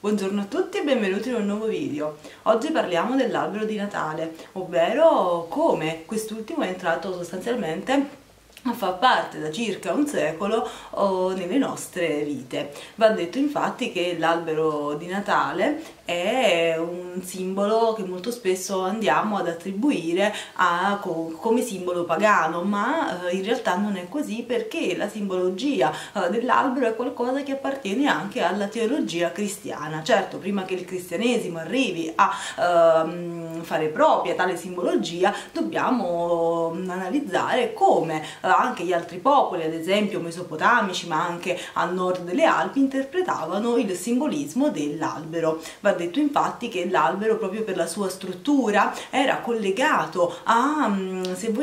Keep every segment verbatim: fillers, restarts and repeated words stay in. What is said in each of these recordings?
Buongiorno a tutti e benvenuti in un nuovo video. Oggi parliamo dell'albero di Natale, ovvero come quest'ultimo è entrato sostanzialmente a far parte da circa un secolo oh, nelle nostre vite. Va detto infatti che l'albero di Natale è un simbolo che molto spesso andiamo ad attribuire a, co, come simbolo pagano, ma eh, in realtà non è così, perché la simbologia eh, dell'albero è qualcosa che appartiene anche alla teologia cristiana. Certo, prima che il cristianesimo arrivi a ehm, fare propria tale simbologia, dobbiamo analizzare come eh, anche gli altri popoli, ad esempio mesopotamici, ma anche a nord delle Alpi, interpretavano il simbolismo dell'albero. Va detto infatti che l'albero, proprio per la sua struttura, era collegato a, se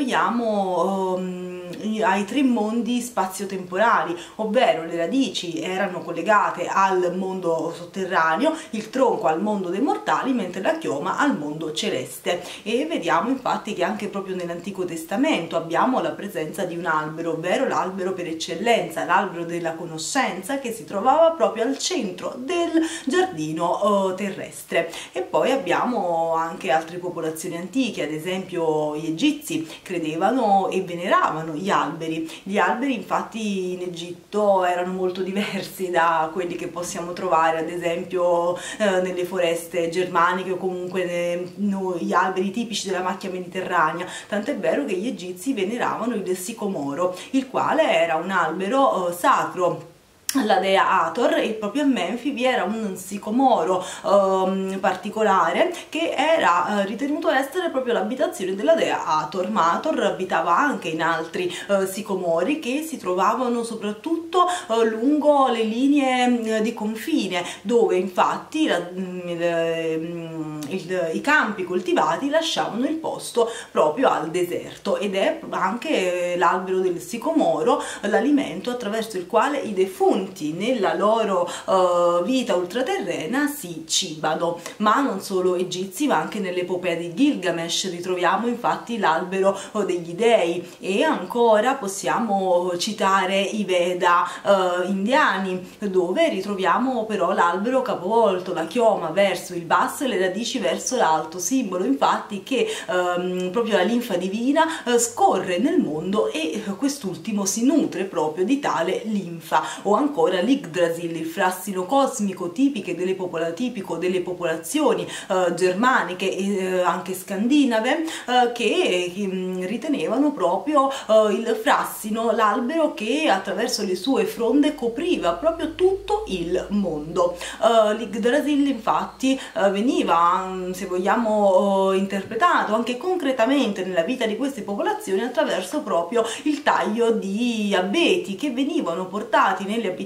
vogliamo, ai tre mondi spazio-temporali, ovvero le radici erano collegate al mondo sotterraneo, il tronco al mondo dei mortali, mentre la chioma al mondo celeste. E vediamo infatti che anche proprio nell'Antico Testamento abbiamo la presenza di un albero, ovvero l'albero per eccellenza, l'albero della conoscenza, che si trovava proprio al centro del giardino eh, terrestre. E poi abbiamo anche altre popolazioni antiche, ad esempio gli egizi credevano e veneravano gli alberi. Gli alberi infatti in Egitto erano molto diversi da quelli che possiamo trovare ad esempio eh, nelle foreste germaniche o comunque ne, no, gli alberi tipici della macchia mediterranea, tant'è vero che gli egizi veneravano il sicomoro, il quale era un albero eh, sacro alla dea Hathor, e proprio a Menfi vi era un sicomoro um, particolare che era uh, ritenuto essere proprio l'abitazione della dea Hathor, ma Hathor abitava anche in altri uh, sicomori che si trovavano soprattutto uh, lungo le linee uh, di confine, dove infatti la, il, il, i campi coltivati lasciavano il posto proprio al deserto, ed è anche l'albero del sicomoro l'alimento attraverso il quale i defunti nella loro uh, vita ultraterrena si cibano. Ma non solo egizi, ma anche nell'epopea di Gilgamesh ritroviamo infatti l'albero uh, degli dei, e ancora possiamo citare i Veda uh, indiani, dove ritroviamo però l'albero capovolto, la chioma verso il basso e le radici verso l'alto, simbolo infatti che um, proprio la linfa divina uh, scorre nel mondo, e uh, quest'ultimo si nutre proprio di tale linfa. O ancora ancora l'Yggdrasil, il frassino cosmico tipico delle, popola tipico delle popolazioni eh, germaniche e eh, anche scandinave, eh, che, che mh, ritenevano proprio eh, il frassino l'albero che attraverso le sue fronde copriva proprio tutto il mondo. Eh, L'Yggdrasil infatti eh, veniva, se vogliamo, eh, interpretato anche concretamente nella vita di queste popolazioni attraverso proprio il taglio di abeti che venivano portati nelle abitazioni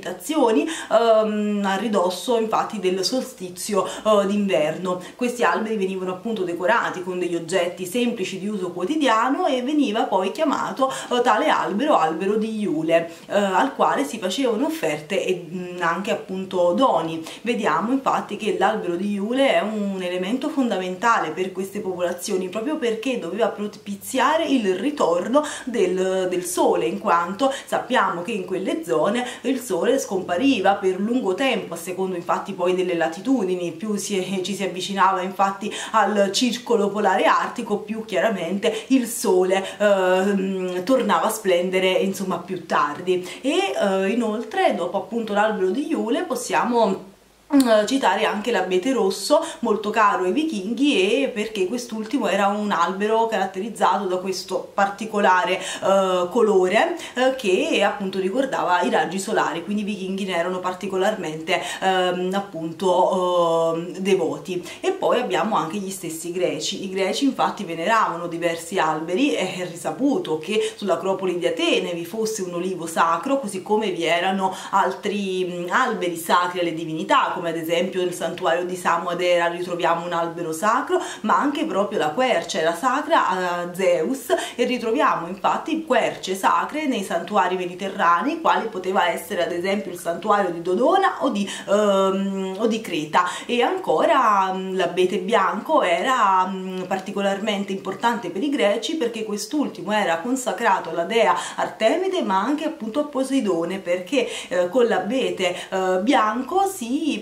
ehm, a ridosso infatti del solstizio eh, d'inverno. Questi alberi venivano appunto decorati con degli oggetti semplici di uso quotidiano, e veniva poi chiamato eh, tale albero albero di Iule, eh, al quale si facevano offerte e mh, anche appunto doni. Vediamo infatti che l'albero di Iule è un elemento fondamentale per queste popolazioni, proprio perché doveva propiziare il ritorno del, del sole, in quanto sappiamo che in quelle zone il sole scompariva per lungo tempo, a secondo infatti poi delle latitudini. Più si, ci si avvicinava infatti al circolo polare artico, più chiaramente il sole eh, tornava a splendere insomma più tardi. E eh, inoltre, dopo appunto l'albero di Iule, possiamo citare anche l'abete rosso, molto caro ai vichinghi, e perché quest'ultimo era un albero caratterizzato da questo particolare eh, colore eh, che appunto ricordava i raggi solari, quindi i vichinghi ne erano particolarmente eh, appunto eh, devoti. E poi abbiamo anche gli stessi greci. I greci infatti veneravano diversi alberi, è risaputo che sull'Acropoli di Atene vi fosse un olivo sacro, così come vi erano altri mh, alberi sacri alle divinità, come ad esempio nel santuario di Samoadera ritroviamo un albero sacro, ma anche proprio la quercia era sacra a Zeus, e ritroviamo infatti querce sacre nei santuari mediterranei, quali poteva essere ad esempio il santuario di Dodona o di, um, o di Creta. E ancora um, l'abete bianco era um, particolarmente importante per i greci, perché quest'ultimo era consacrato alla dea Artemide, ma anche appunto a Poseidone, perché eh, con l'abete eh, bianco si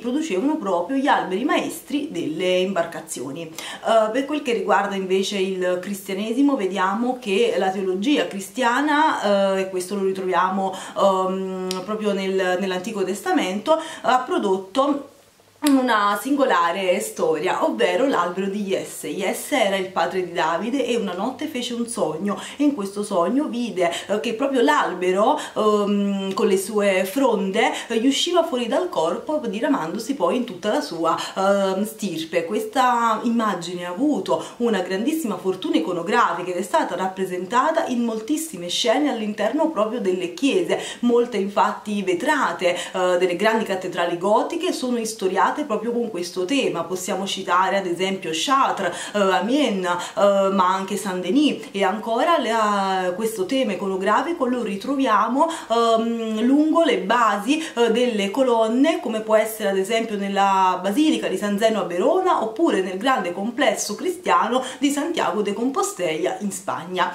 producevano proprio gli alberi maestri delle imbarcazioni. Uh, per quel che riguarda invece il cristianesimo, vediamo che la teologia cristiana, uh, e questo lo ritroviamo um, proprio nel, nell'Antico Testamento, ha prodotto una singolare storia, ovvero l'albero di Jesse. Jesse era il padre di Davide e una notte fece un sogno, e in questo sogno vide eh, che proprio l'albero ehm, con le sue fronde eh, gli usciva fuori dal corpo, diramandosi poi in tutta la sua eh, stirpe. Questa immagine ha avuto una grandissima fortuna iconografica ed è stata rappresentata in moltissime scene all'interno proprio delle chiese. Molte infatti vetrate eh, delle grandi cattedrali gotiche sono istoriate proprio con questo tema. Possiamo citare ad esempio Chartres, eh, Amiens, eh, ma anche Saint-Denis, e ancora la, questo tema iconografico lo ritroviamo ehm, lungo le basi eh, delle colonne, come può essere ad esempio nella Basilica di San Zeno a Verona, oppure nel grande complesso cristiano di Santiago de Compostela in Spagna.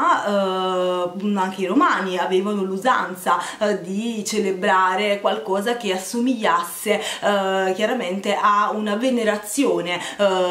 Ma eh, anche i romani avevano l'usanza eh, di celebrare qualcosa che assomigliasse eh, chiaramente a una venerazione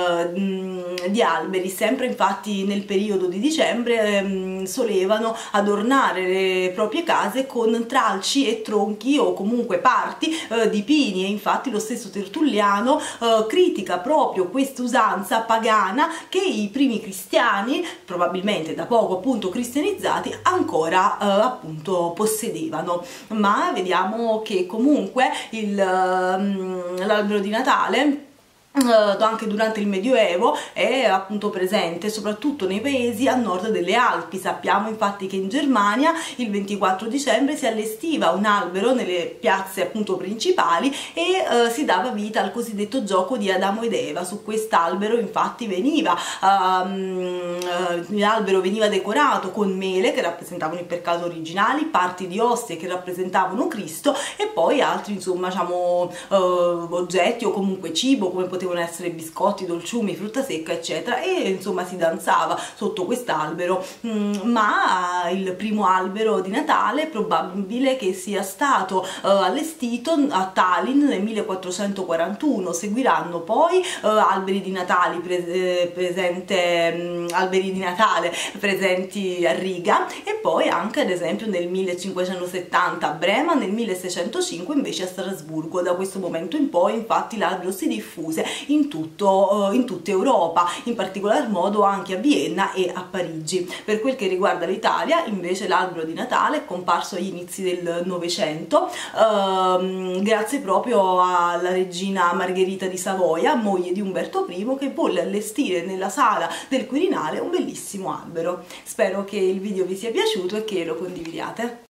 eh, di alberi. Sempre infatti nel periodo di dicembre eh, solevano adornare le proprie case con tralci e tronchi o comunque parti eh, di pini, e infatti lo stesso Tertulliano eh, critica proprio questa usanza pagana che i primi cristiani, probabilmente da poco appunto cristianizzati, ancora eh, appunto possedevano. Ma vediamo che comunque il l'albero di Natale Uh, anche durante il Medioevo è appunto presente soprattutto nei paesi a nord delle Alpi. Sappiamo infatti che in Germania il ventiquattro dicembre si allestiva un albero nelle piazze appunto principali e uh, si dava vita al cosiddetto gioco di Adamo ed Eva. Su quest'albero infatti veniva um, uh, l'albero veniva decorato con mele che rappresentavano il peccato originali, parti di ostie che rappresentavano Cristo, e poi altri insomma diciamo uh, oggetti o comunque cibo, come potevano essere biscotti, dolciumi, frutta secca eccetera, e insomma si danzava sotto quest'albero. Mm, ma il primo albero di Natale è probabile che sia stato uh, allestito a Tallinn nel millequattrocentoquarantuno. Seguiranno poi uh, alberi di Natale pre presente um, alberi di Natale presenti a Riga, e poi anche ad esempio nel millecinquecentosettanta a Brema, nel milleseicentocinque invece a Strasburgo. Da questo momento in poi infatti l'albero si diffuse in, tutto, in tutta Europa, in particolar modo anche a Vienna e a Parigi. Per quel che riguarda l'Italia invece l'albero di Natale è comparso agli inizi del Novecento ehm, grazie proprio alla regina Margherita di Savoia, moglie di Umberto primo, che volle allestire nella sala del Quirinale un bellissimo albero. Spero che il video vi sia piaciuto e che lo condividiate.